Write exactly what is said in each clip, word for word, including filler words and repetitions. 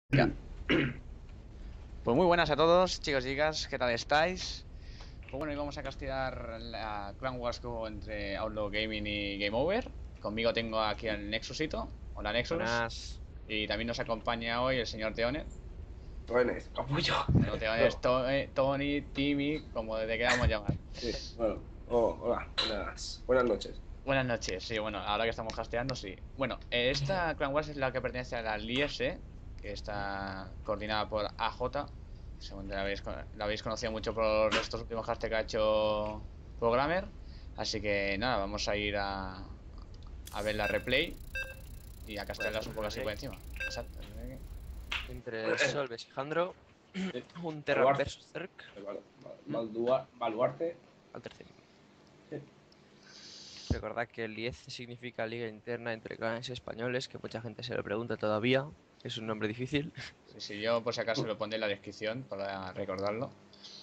Ya. Pues muy buenas a todos, chicos y chicas, ¿qué tal estáis? Pues bueno, hoy vamos a castigar la Clan Wars entre Outlaw Gaming y Game Over. Conmigo tengo aquí al Nexusito. Hola Nexus. Buenas. Y también nos acompaña hoy el señor Teoner. Tones, capullo. Bueno, Teoner es to eh, Tony, Timmy, como te queramos llamar. Sí, bueno. Oh, hola, buenas, buenas noches. Buenas noches, sí, bueno, ahora que estamos casteando, sí. Bueno, eh, esta Clan Wars es la que pertenece a la L I S, que está coordinada por A J. Según la habéis, la habéis conocido mucho por estos últimos hashtags que ha hecho Programmer. Así que nada, vamos a ir a, a ver la replay y a castearlas un poco así por encima. Exacto. Entre Solves y Jandro, Sí. un Terra Baluarte. versus Zerk Val- Val- Valdua- Baluarte. al tercer. Sí. Recordad que el I E C significa Liga Interna entre Clanes Españoles, que mucha gente se lo pregunta todavía. Es un nombre difícil. Sí, sí, yo por si acaso lo pondré en la descripción para recordarlo.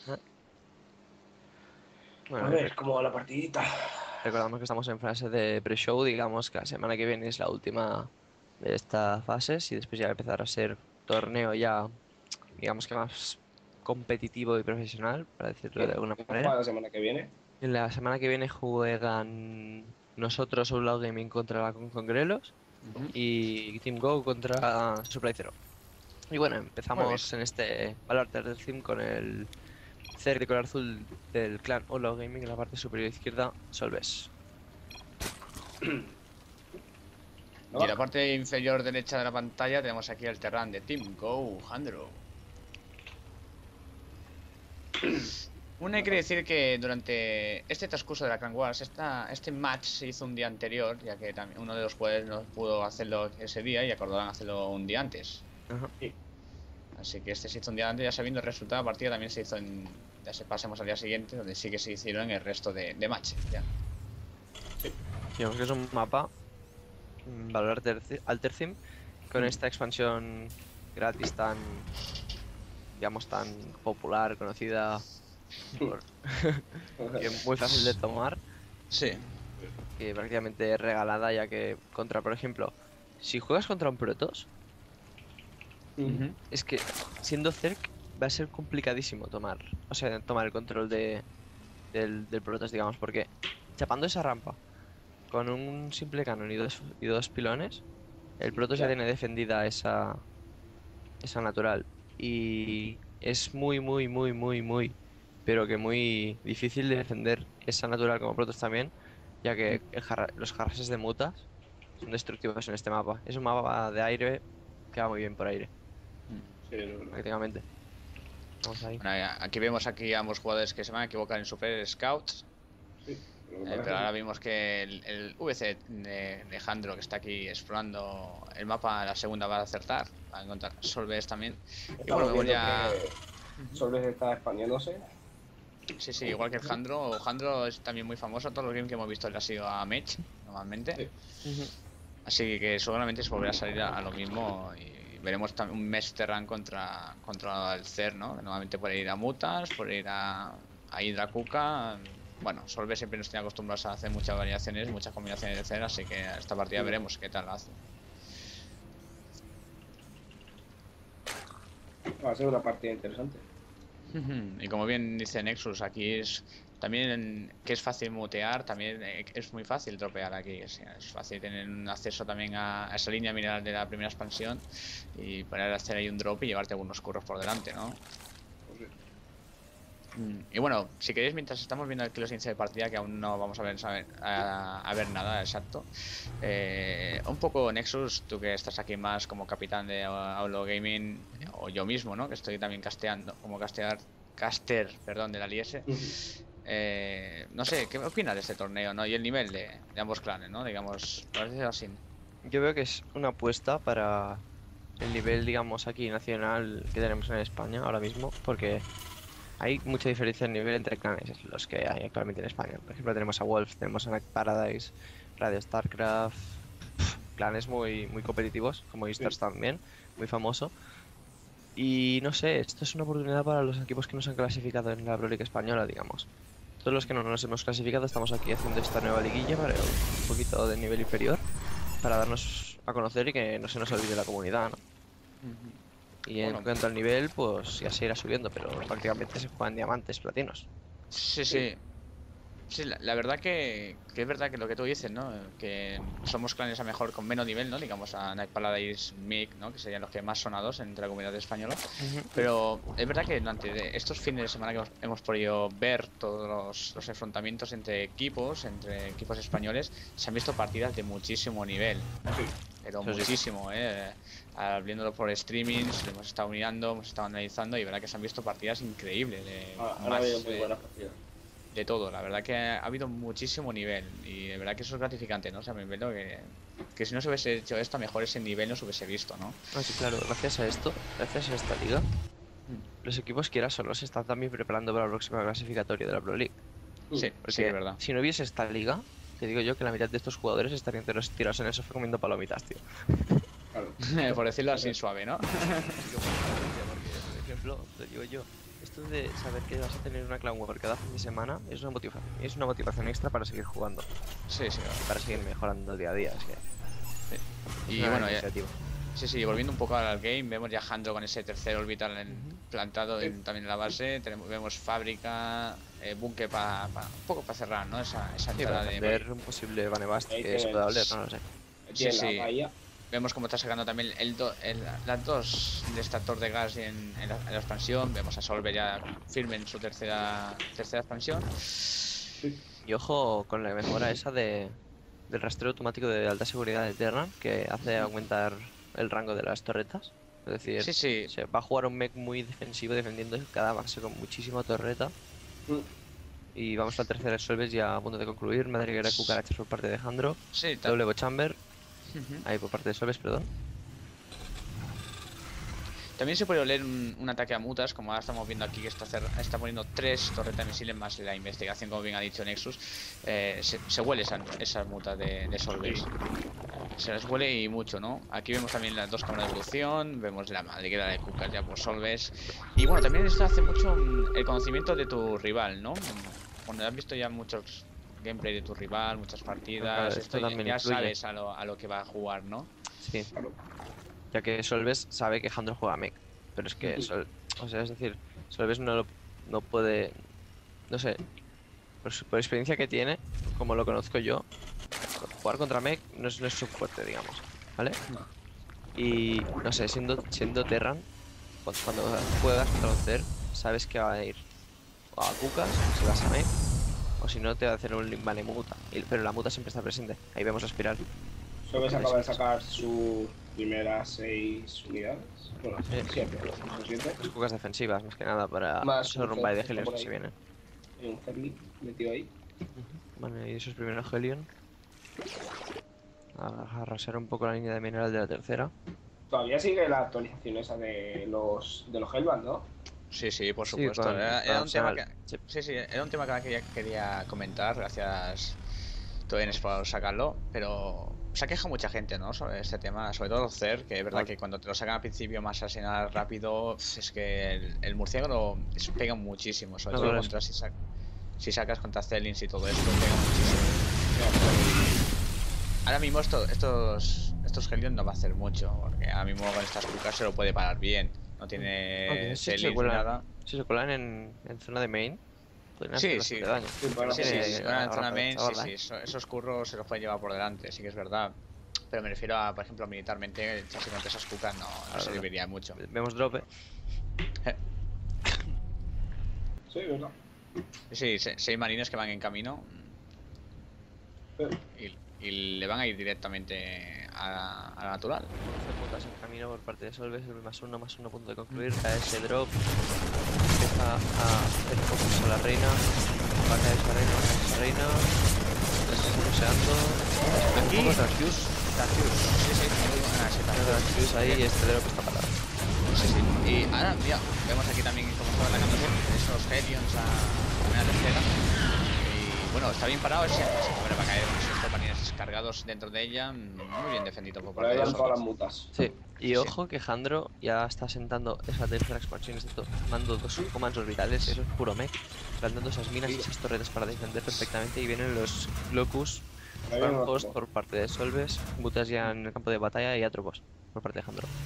Bueno, A ver, ¿cómo va la partidita? recordamos que estamos en fase de pre-show, digamos que la semana que viene es la última de esta fase y después ya va a empezar a ser torneo ya, digamos que más competitivo y profesional, para decirlo de alguna ¿Cómo manera. va la semana que viene? En la semana que viene juegan nosotros Outlaw Gaming contra la Con Grelos Uh-huh. y Team Go contra Supply Zero. Y bueno, empezamos en este Baluarte del Team con el Zerk de color azul del clan Outlaw Gaming en la parte superior izquierda, Solves. ¿No? Y en la parte inferior derecha de la pantalla tenemos aquí el Terran de Team Go, Jandro. Bueno, hay que decir que durante este transcurso de la Clan Wars, esta, este match se hizo un día anterior, ya que también uno de los jugadores no pudo hacerlo ese día y acordaron hacerlo un día antes. Ajá. Sí. Así que este se hizo un día antes, ya sabiendo el resultado de la partida también se hizo en... Ya se pasemos al día siguiente, donde sí que se hicieron el resto de, de matches, ya. Digamos que es un mapa mm, Baluarte Alter Theme con esta expansión gratis tan, digamos, tan popular, conocida, por- que es muy fácil de tomar, Sí. que prácticamente es regalada, ya que contra, por ejemplo, si juegas contra un Protoss, Uh-huh. es que siendo Zerk va a ser complicadísimo tomar, o sea, tomar el control de, del, del Protoss, digamos, porque chapando esa rampa con un simple canon y dos, y dos pilones, el Protoss ya Ya. tiene defendida esa, esa natural y es muy, muy, muy, muy, muy, pero que muy difícil de defender esa natural como Protoss también, ya que el jarra- los jarrases de mutas son destructivos en este mapa. Es un mapa de aire que va muy bien por aire, Sí, no, no. prácticamente. Vamos ahí. Bueno, aquí vemos aquí a ambos jugadores que se van a equivocar en Super Scouts. Sí, pero me Eh, parece- pero ahora vimos que el, el V C de, de Jandro, que está aquí explorando el mapa, la segunda va a acertar. Va a encontrar Solves también. Y Estamos bueno, vemos viendo ya. que Solves está expandiéndose. Sí, sí, igual que el Jandro. Jandro es también muy famoso. Todos los games que hemos visto le ha sido a Mech, normalmente. Sí. Ujú. Así que seguramente se volverá a salir a, a lo mismo. Y veremos también un Mech Terran contra, contra el Cer, ¿no? Que normalmente puede ir a Mutas, puede ir a, a Hydra Kuka. Bueno, Solve siempre nos tiene acostumbrados a hacer muchas variaciones, muchas combinaciones de Cer, así que esta partida veremos qué tal la hace. Va a ser una partida interesante. Y como bien dice Nexus, aquí es también que es fácil mutear, también eh, es muy fácil dropear aquí. Es, es fácil tener un acceso también a, a esa línea mineral de la primera expansión y poder hacer ahí un drop y llevarte algunos curros por delante, ¿no? Pues sí. Mm, Y bueno, si queréis, mientras estamos viendo aquí los índices de partida, que aún no vamos a ver, saber, a, a ver nada exacto, eh, un poco Nexus, tú que estás aquí más como capitán de Outlaw Gaming, o yo mismo, ¿no? Que estoy también casteando, como castear, caster, perdón, de la L I S. Eh, no sé, ¿qué opinas de este torneo, no? Y el nivel de, de ambos clanes, ¿no? Digamos, por decirlo así. Yo veo que es una apuesta para el nivel, digamos, aquí nacional que tenemos en España ahora mismo, porque hay mucha diferencia en nivel entre clanes, los que hay actualmente en España. Por ejemplo, tenemos a Wolf, tenemos a Night Paradise, Radio StarCraft, clanes muy, muy competitivos, como Easters Sí. también, muy famoso. Y no sé, esto es una oportunidad para los equipos que nos han clasificado en la Pro League española, digamos. Todos los que no nos hemos clasificado estamos aquí haciendo esta nueva liguilla para un poquito de nivel inferior, para darnos a conocer y que no se nos olvide la comunidad, ¿no? Y en Bueno. cuanto al nivel, pues ya se irá subiendo, pero prácticamente se juegan diamantes, platinos. Sí, sí. Sí, la, la verdad que, que es verdad que lo que tú dices, ¿no? Que somos clanes a mejor con menos nivel, ¿no? Digamos a Night Paladins, Mick, ¿no? Que serían los que más sonados entre la comunidad española. Ujú. Pero es verdad que durante estos fines de semana que hemos, hemos podido ver todos los, los enfrentamientos entre equipos, entre equipos españoles, se han visto partidas de muchísimo nivel. Pero Eso sí. muchísimo, ¿eh? Ah, viéndolo por streamings, lo hemos estado mirando, hemos estado analizando y verdad que se han visto partidas increíbles. De, Ah, Han más, habido muy de- buenas partidas. de todo, la verdad que ha habido muchísimo nivel y de verdad que eso es gratificante, ¿no? O sea, me veo que, que si no se hubiese hecho esto, a lo mejor ese nivel no se hubiese visto, ¿no? Ah, sí, claro, gracias a esto, gracias a esta liga, los equipos quieras solo se están también preparando para la próxima clasificatoria de la Pro League. Sí, Porque sí, es verdad. si no hubiese esta liga, te digo yo que la mitad de estos jugadores estarían tiros- tirados en el sofá comiendo palomitas, tío. Claro. Por decirlo así suave, ¿no? Porque, por ejemplo, te digo yo, esto de saber que vas a tener una Clan War cada fin de semana es una motivación, es una motivación extra para seguir jugando, Sí, sí. para seguir mejorando día a día. Es que Y es una bueno, ya- iniciativa. sí, sí, volviendo un poco al game, vemos ya Handro con ese tercer orbital en- Ujú. plantado en- también en la base, tenemos, vemos fábrica, eh, búnker para un poco para cerrar, ¿no? Esa, esa Sí, entrada para de... ver un posible Banebast Ahí que se tienes. pueda oler, no lo sé. Tiene Sí, la sí. bahía. Vemos cómo está sacando también el do- el- las dos de extractor de gas en, en la, en la expansión. Vemos a Solver ya firme en su tercera tercera expansión. Y ojo con la mejora esa de, del rastreo automático de alta seguridad de Terran, que hace aumentar el rango de las torretas. Es decir, Sí, sí. se va a jugar un mech muy defensivo defendiendo cada base con muchísima torreta. Mm. Y vamos a la tercera Solves ya a punto de concluir. Madriguera de cucarachas por parte de Jandro. Sí, ta- Doble Bochamber, Ujú. ahí por parte de Solves, perdón. También se puede oler un, un ataque a mutas, como ahora estamos viendo aquí que está, cer- está poniendo tres torretas misiles más la investigación, como bien ha dicho Nexus. Eh, se, se huele esa- esas mutas de, de Solveig. Se las huele y mucho, ¿no? Aquí vemos también las dos cámaras de evolución, vemos la madriguera de Cucas ya por Solves. Y bueno, también esto hace mucho mm, el conocimiento de tu rival, ¿no? Mm, Cuando has visto ya muchos gameplay de tu rival, muchas partidas, Claro, esto esto ya, también ya influye. sabes a lo, a lo que va a jugar, ¿no? Sí, Claro. ya que Solves sabe que Jandro juega mech. Pero es que, Sol- o sea, es decir, Solves no, lo- no puede, no sé, por, su- por experiencia que tiene, como lo conozco yo, jugar contra mech no es, no es su fuerte, digamos, ¿vale? Y, no sé, siendo, siendo Terran, cuando, cuando juegas contra un Ter, sabes que va a ir o a Kukas, si vas a mech, o si no te va a hacer un Limbane muta, y- pero la muta siempre está presente. Ahí vemos la espiral. Solves acaba de sacar sus primeras seis unidades. Bueno, Sí. siempre, son siete. Las Kukas defensivas, más que nada, para Más esos un rumba de Fer, Helios por que ahí. se vienen. Hay un Herli metido ahí. Vale, y esos primeros Helion. A arrasar un poco la línea de mineral de la tercera. Todavía sigue la actualización esa de los de los Hellband, ¿no? Sí, sí, por Sí, supuesto. con- era, con era un tema que, Arsenal. Sí. sí, sí, era un tema que quería, quería comentar, gracias Toenes por sacarlo, pero se ha quejado mucha gente, ¿no? Sobre este tema, sobre todo los C E R, que es verdad Claro. que cuando te lo sacan al principio más arsenal rápido, es que el, el murciélago lo es- pega muchísimo, sobre No, todo claro, contra si, sac- si sacas contra Celins y todo esto, pega muchísimo. Ahora mismo esto, estos estos Helion no va a hacer mucho, porque ahora mismo con estas cucas se lo puede parar bien. No tiene Aunque sí se Celins ni cuelan, nada. si se colan en, en zona de main, pueden Sí, hacer sí. bastante daño. Sí, bueno, Sí, Tiene sí, si van a la la zona rampa de main, sí, chavarla, sí, ¿eh? eso- esos curros se los puede llevar por delante, sí que es verdad. Pero me refiero a, por ejemplo, militarmente, echarse contra esas cucas no, no Claro, serviría mucho. Vemos drop, eh. Sí, ¿verdad? Sí, se- seis marines que van en camino Sí. y, y le van a ir directamente a, a la natural. Hacer putas en camino por parte de Solves, el más uno, más uno a punto de concluir. Cae ese drop. Empieza a hacer focus a la reina. Va a caer esa reina, va a caer esa reina. La está pulseando. Aquí- Un poco Tarsius. Tarsius, sí, sí, muy buena, sí, Tarsius. Tarsius ahí y este drop está parado. Sí, sí. Y ahora, mira, vemos aquí también cómo está atacándose esos Helions a la primera tercera. Y bueno, está bien parado, ese se va a caer con esos topanines descargados dentro de ella. Muy bien defendido por Por parte ahí de van todas las Solves. mutas. Sí, y Sí, ojo que Jandro ya está sentando esa tercera expansión, está tomando dos comandos orbitales, eso es puro mech, plantando esas minas y esas torretas para defender perfectamente y vienen los Locus, Por ahí viene Farmpost otro. por parte de Solves, mutas ya en el campo de batalla y Atropos por parte de Jandro.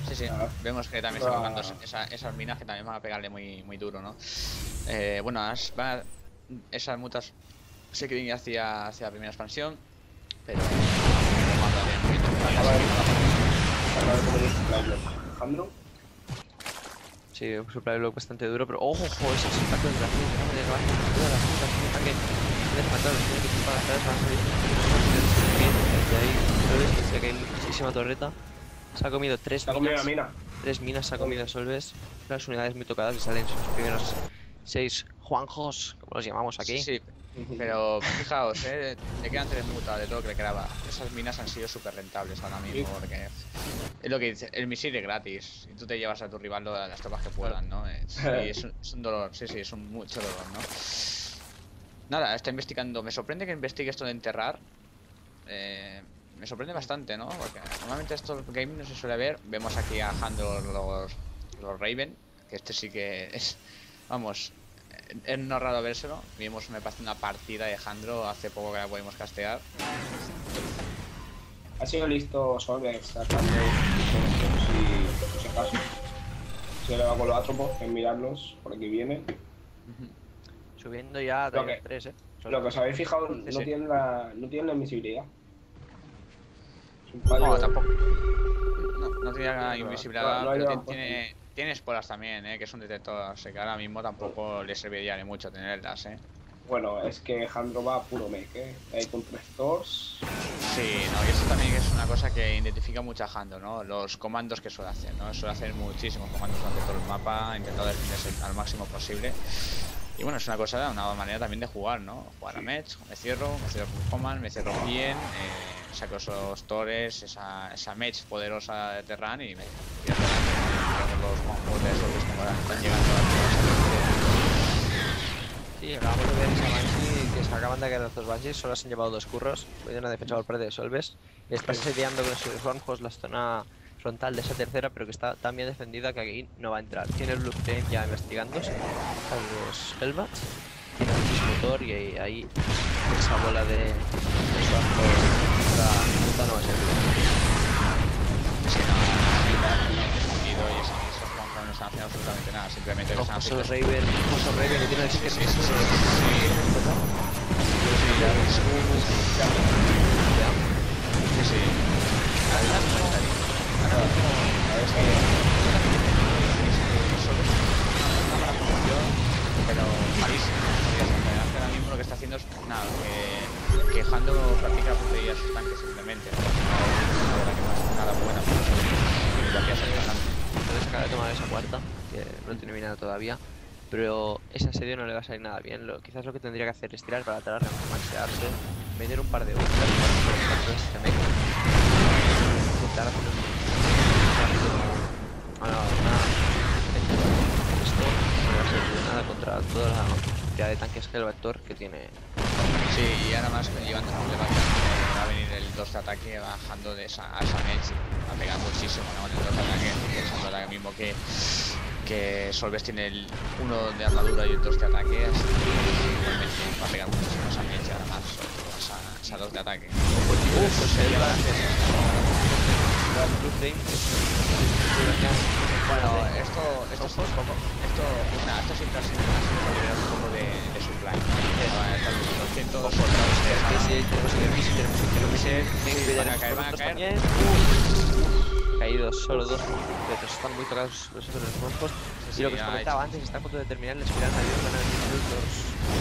Sí, sí, Nada. vemos que también está colocando esa, esas minas que también van a pegarle muy, muy duro, ¿no? Eh, bueno, as- va- esas mutas se quieren ir hacia, hacia la primera expansión, pero... Acaba de acaba de comer un supply block. Alejandro. Sí, un supply block bastante duro, pero ojo, ojo, esos impactos de la gente, ¿no? De que bajen todas las putas, un tanque de matar, los tiene que chupar las cabezas, van a salir bien, desde ahí, Solves, que sé que hay muchísima torreta. Se ha comido tres Se ha comido la minas, mina. tres minas se ha comido Solves, las unidades muy tocadas y salen sus primeros seis Juanjos, como los llamamos aquí. Sí, sí, pero fijaos, eh, le quedan tres mutas de todo lo que le quedaba. Esas minas han sido súper rentables ahora mismo, Sí. porque es lo que dice, el misil es gratis y tú te llevas a tu rival lo- las tropas que puedan, ¿no? Es, y es un, es un dolor, sí, sí, es un mucho dolor, ¿no? Nada, está investigando. Me sorprende que investigue esto de enterrar. Eh, me sorprende bastante, ¿no? Porque normalmente esto gaming no se suele ver. Vemos aquí a Handor los, los Raven, que este sí que es, vamos, es no raro vérselo. Vimos, me parece, una partida de Handro hace poco que la pudimos castear. Ha sido listo Solveig sacando si, por si acaso. Se le va con los atropos, en mirarlos, por aquí viene. Subiendo ya a Lo que- tres, eh. Lo que os habéis fijado, Sí, no sí. tienen la, no tienen la invisibilidad. Es un No, fallo- tampoco. No, no tiene No, invisibilidad, no hay pero nada tiene, tiene, tiene esporas también, ¿eh? Que es un detector. Así que ahora mismo tampoco le serviría ni mucho tenerlas, ¿eh? Bueno, es que Jandro va a puro mech, ¿eh? Ahí con tres Thors. Sí, no, y eso también es una cosa que identifica mucho a Hando, ¿no? Los comandos que suele hacer, ¿no? Suele hacer muchísimos comandos durante todo el mapa, intentando defenderse al máximo posible. Y bueno, es una cosa, una manera también de jugar, ¿no? Jugar a match, me cierro, me cierro con command, me cierro bien, eh, saco esos tores, esa, esa match poderosa de Terran y me cierro los conjuros de esos que ahora están llegando a Sí, acabamos de ver esa Banshee que se acaban de caer los dos Banshees, solo se han llevado dos curros, hay una defensa por parte de Solves, y está asediando con sus Wormholes la zona frontal de esa tercera, pero que está tan bien defendida que aquí no va a entrar. Tiene el Blueprint ya investigándose a los Hellbats, tiene el mismo motor y ahí, ahí esa bola de, de Wormholes la puta no va a servir. Sí, no, no, y esos Juanjo no están haciendo absolutamente nada, simplemente lo están Ojo, haciendo. esos Raven, esos Raven que tiene el Sí, Seeker sí, sí, sí, sí, sí. Ahora mismo, ahora mismo, A ver si solo es una mala posición, pero malísima. Ahora mismo lo que está haciendo es nada, que, que Jando practica la puntería a sus tanques simplemente. No es la que no es nada buena, pero lo que hace adelante. Entonces acaba de tomar esa cuarta, que no tiene minada todavía, pero ese asedio no le va a salir nada bien. Lo, quizás lo que tendría que hacer es tirar para atrás, maxearse, meter un par de ultras, por ejemplo, este mech, intentar hacer un rápido. Bueno, nada, esto no va a servir de nada contra toda la cantidad de tanques Hellvector que tiene. Sí, y ahora más que llevan un levante, va a venir el dos de ataque bajando de esa, a esa match, va a pegar muchísimo, ¿no? Con el dos de ataque, pensando ahora mismo que, que Solves tiene el uno de armadura y el dos de ataque, así que igualmente va a pegar muchísimo esa match y ahora más, sobre todo esa, esa dos de ataque. Uf, pues se lleva Bueno, esto, esto es un poco, esto, nada, esto siempre ha sido una liberar un poco de, de supply. doscientos otra vez. Sí, tenemos el misil, tenemos el misil, Sí, van a caer, van a caer. también. Caídos solo dos, pero están muy tocados los otros monstruos. Sí, Y lo que sí, os ya, comentaba sí. antes, está a punto de terminar la espiral salió van a venir los.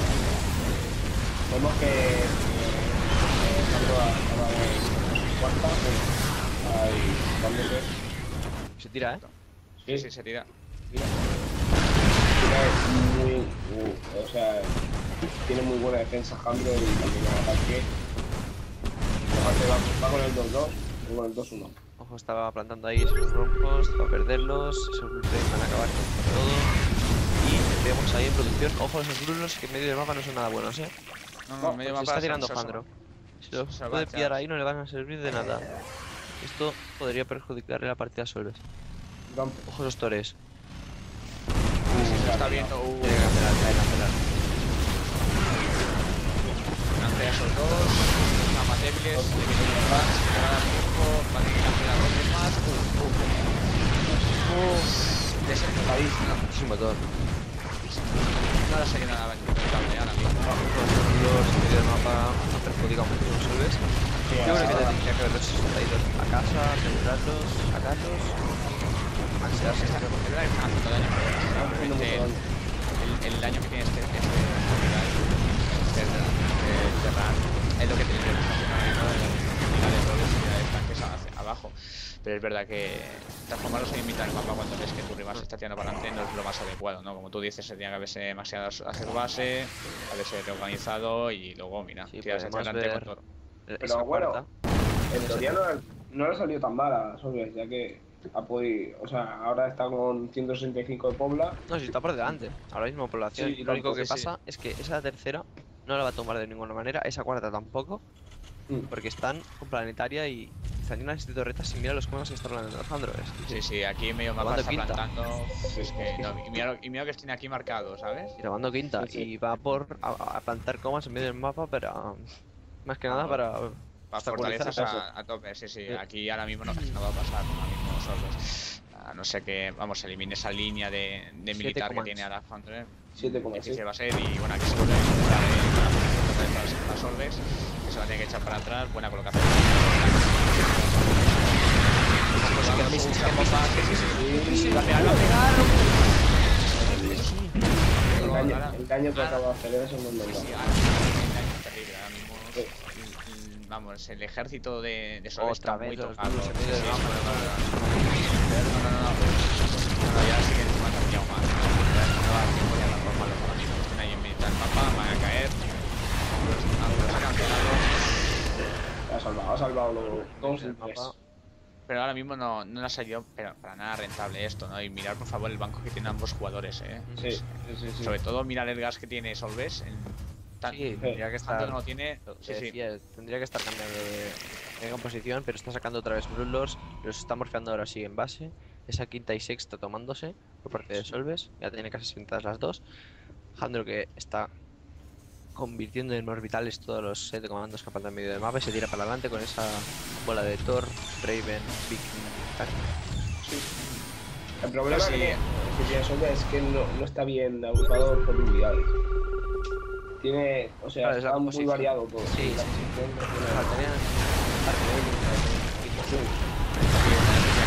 vemos que eh, Jandro acaba de cuarta. Ahí, dándole. Se tira, eh. Sí, sí, se tira. Mira. Mira, es muy. Uh, o sea, tiene muy buena defensa Jandro y también el ataque. Aparte va, va con el dos dos y con el dos uno. Ojo, estaba plantando ahí esos rompos, va a perderlos, esos blueprints van a acabar con todo. Y vemos ahí en producción, ojo, esos blulos que en medio del mapa no son nada buenos, eh. No, No, no, medio Se mapa está se- tirando se- Jandro. Si los se lo puede va a pillar echar. ahí no le van a servir de nada. Esto podría perjudicarle la partida a Solves. Dump. Ojo esos tores. Sí, se está viendo. Uh, Tiene que cancelar, tiene que cancelar. Cancela esos dos. Están más débiles. Le viene un más. Le va a dar tiempo. Va a tener que cancelar dos más. Uh, uh. De ese país, no, Muchísimo todo. no le ha salido nada rentable ahora mismo. Los medio del mapa han perjudicado mucho los solves. Sí, Yo creo que ahora- tendría que haberlos traído a casa, asegurarlos, sacarlos, ansiarse. Es verdad que están haciendo daño, pero Están haciendo mucho realmente daño. el, el daño que tiene este este Portugal, este el Terran, es lo que tiene que funcionar ahí, ¿no? La de roles y la de tanques hacia abajo. Pero es verdad que transformarlos en mitad del mapa cuando ves que tu rival se está tirando para adelante no es lo más adecuado, ¿no? Como tú dices, se tiene que haberse demasiado hacer base, haberse reorganizado y luego, mira, Sí, tirarse hacia podemos adelante ver- con todo. Esa Pero bueno, cuarta. En teoría no, no le ha salido tan mal a Solves, ya que ha podido, o sea, ahora está con ciento sesenta y cinco de Pobla. No, si está por delante. Ahora mismo población. Sí, Lo único tampoco, que sí, sí. pasa es que esa tercera no la va a tomar de ninguna manera, esa cuarta tampoco, Mm. porque están con planetaria y están unas siete torretas sin mirar los comandos que está hablando Alejandro. Es, Sí, sí, aquí medio mapa Robando está quinta. plantando. Es que, no, y, mira, lo- y mira lo que tiene aquí marcado, ¿sabes? y grabando quinta Sí, sí. y va por a, a plantar comas en medio del mapa para más que nada Ah, para Para obstaculizar fortalezas eso. a, a tope, sí, sí. Sí. Aquí ahora mismo no, no va a pasar, ahora mismo solos. A no ser que, vamos, elimine esa línea de, de Siete militar que commands. tiene Alejandro. siete coma seis. Difícil va a ser y bueno, aquí se vuelve a encontrar eh, para las Solves, que se va a tener que echar para atrás, buena colocación. El daño, el daño que acaba de hacer eso no es normal. Sí, ahora mismo el daño es terrible, ahora mismo, Sí. el- el- vamos, el ejército de, de Solves Otra está muy vez los tocado. duros en Sí, medio sí, del sí, mapa. no, no, no, no, no, no, no, ya sí que encima te han pillado mal, no no va a dar tiempo ya a transformarlos ahora mismo, están ahí en mitad del mapa, van a caer, los ha cancelado. Ha salvado, ha salvado los dos el y tres. mapa. Pero ahora mismo no, no le ha salido pero para nada rentable esto, ¿no? Y mirar por favor el banco que tienen ambos jugadores, ¿eh? Sí, sí, sí, sí. Sobre todo mirar el gas que tiene Solves. En tan, Sí, tendría que estar. tanto no tiene. Sí, te sí. decía, tendría que estar cambiando de, de composición, pero está sacando otra vez Broodlords, los está morfeando ahora sí en base. Esa quinta y sexta tomándose por parte de Solves, ya tiene casi sentadas las dos. Jandro que está convirtiendo en orbitales todos los set de comandos que faltan en medio del mapa y se tira para adelante con esa bola de Thor, Raven, Viking, Tac. El problema Sí. que, que tiene Solves es que no, no está bien agrupado por unidades. Tiene, o sea, Claro, es la está muy composición. variado todo. Sí, La sí, sí. composición no tiene- Faltarían un par de ellos, Sí.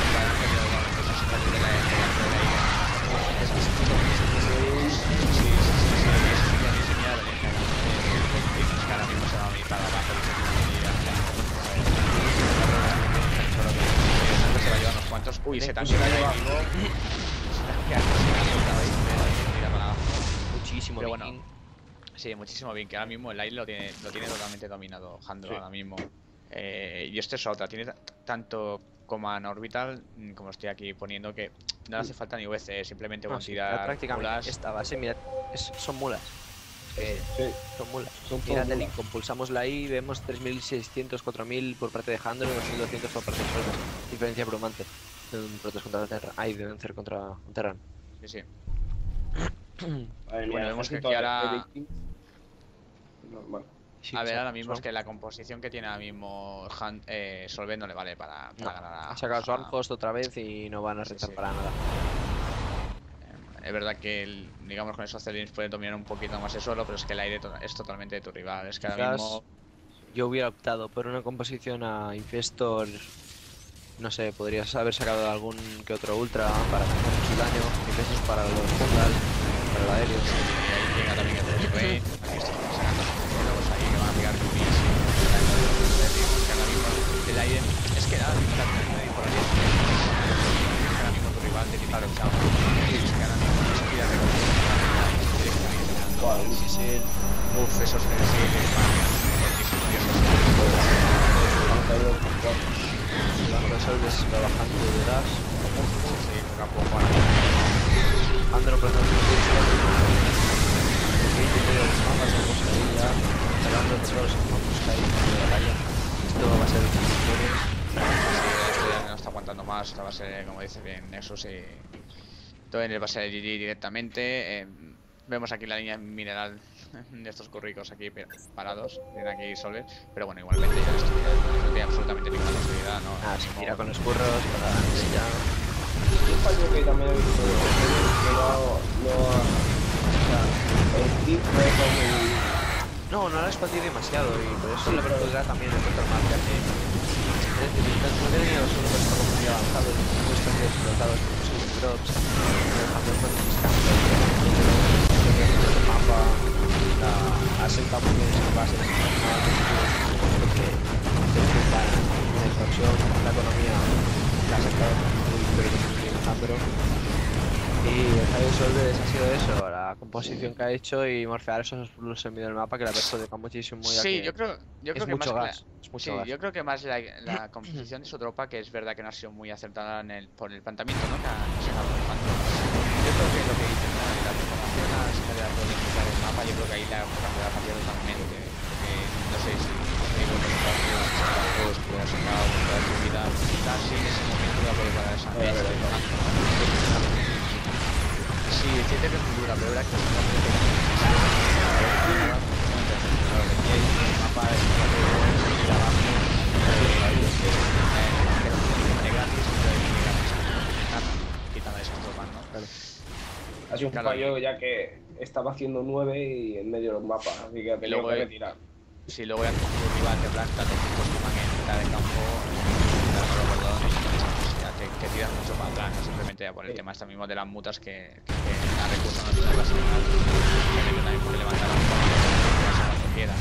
Uy, se Sí, tanquea sí, ahí sí. vivo. Se tanquea, se ha soltado ahí, mira, tira para abajo. muchísimo Pero bueno, Viking. Sí, muchísimo bien, que ahora mismo el aire lo tiene, lo tiene totalmente dominado Jandro Sí. ahora mismo. Eh, y esto es otra, tiene ta- tanto Command Orbital, mm, como estoy aquí poniendo, que no le hace falta ni U C, simplemente No, con sí, ya tirar prácticamente mulas. esta base, mirad, es- son mulas. Eh, Sí, son mulas. son todos Mirad el mulas. link, pulsamos ahí y vemos tres mil seiscientos, cuatro mil por parte de Jandro y dos mil doscientos por parte de Solves. Diferencia abrumante de un Protoss contra Terran. Ay, de un Cer contra un Terran. Sí, sí. Madre mía, Bueno, vemos que ejército aquí de- ahora- de Viking. Normal. Sí, A ver, exacto, ahora mismo son- es que la composición que tiene ahora mismo Han- eh, Solve no le vale para, para No, ganar a. han sacado a- Swarmhost otra vez y no van a Sí, rentar sí. para nada. Eh, Es verdad que, el- digamos, con esos Celins puede dominar un poquito más el suelo, pero es que el aire to- es totalmente de tu rival. Es que ahora Quizás mismo. yo hubiera optado por una composición a Infestor. No sé, podrías haber sacado algún que otro ultra para hacer mucho daño. Infestos para los Fungal, para el aéreo. Y ahí llega también el Rey. Aquí estamos sacando los ahí que van a pegar Rubies. Que ahora mismo el aire. Es que nada, está medio por ahí. Es que ahora mismo tu rival te quita el chavo. Es que ahora mismo no se tira de Guau, Sí, sí. Uf, esos que sí, van. han caído cuatro. Cuando Solves va bajando de gas. Sí, poco a poco ahora. Andro plantando un curso. veinte de los mapas vamos ahí ya. Cerrando todos los vamos ahí de batalla. Esto va a ser victorias. Esto ya no está aguantando más, esto va a ser, como dice bien, Nexus y todo en él va a ser G G directamente. Eh, vemos aquí la línea mineral de estos curricos aquí pe- parados, tienen aquí Solves, pero bueno, igualmente ya esto no tiene absolutamente ninguna posibilidad, ¿no? Nada, se Mismo- tira con los curros para adelante ya. fallo que también he visto de que no, no, o sea, el tip no es como muy... No, no lo ha expandido demasiado y por eso la verdad también el Metal Marca que es decir, no tiene los unos está como muy avanzados, no están muy explotados como son los drops, dejando con los campos, el mapa, la asenta muy bien esa base de porque la expansión, la economía, la asenta muy bien Alejandro. Y el Fire Soldiers ha sido eso, la composición que ha hecho y morfear esos blues en medio del mapa que la perjudica muchísimo. Ya Sí, que yo creo, yo creo es que más mucho que la- gas, es mucho sí, gas. yo creo que más la, la composición de su tropa, que es verdad que no ha sido muy acertada en el, por el planteamiento, ¿no? Que ha, que se ha dado el mando. Yo creo que lo que dice, ¿no? La transformación a la escala de modificar el mapa, yo creo que ahí la ha cambiado totalmente. Porque no sé si digo los cambios los que ha sacado toda su vida, quizás sí en ese momento iba a poder parar esa mesa de mando, ¿no? Sí, es cierto que es muy dura, pero era que Ha sido un Claro. fallo ya que estaba haciendo nueve y en medio de los mapas, así que ha tenido luego, que retirar. si luego ya tu rival de planta te puestos como en mitad del campo, claro, perdón, ya te, te tiras mucho para atrás, no simplemente ya por el Sí. tema este mismo de las mutas que, que, que la recurso no tenerlas en el obviamente también puede levantar a un cuando quiera.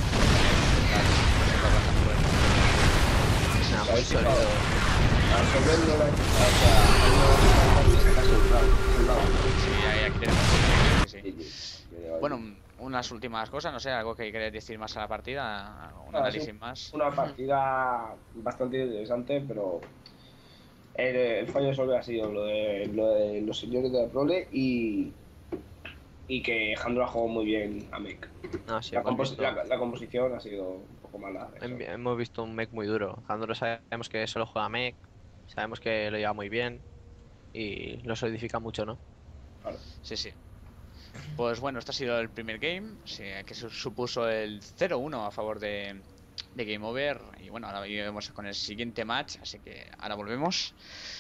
Nada, muy ¿Sabéis si sólido. al Solver no le ha o sea, no le saca soldado? Sí, ahí aquí tenemos. Sí, sí. Sí, sí. Bueno, unas últimas cosas, no sé, algo que queréis decir más a la partida, un Ah, análisis sí, más. una partida bastante interesante, pero el, el fallo de Solver ha sido lo de, lo de los señores de la prole y, y que Jandro ha jugado muy bien a Mech. No, sí, La, hemos compos- visto, la, la composición ha sido un poco mala. eso. hem- hemos visto un mech muy duro. Jandro sabemos que solo juega mech, sabemos que lo lleva muy bien y lo solidifica mucho, ¿no? Claro. Sí, sí. Pues bueno, este ha sido el primer game, sí, que su- supuso el cero uno a favor de, de Game Over. Y bueno, ahora vamos con el siguiente match, así que ahora volvemos.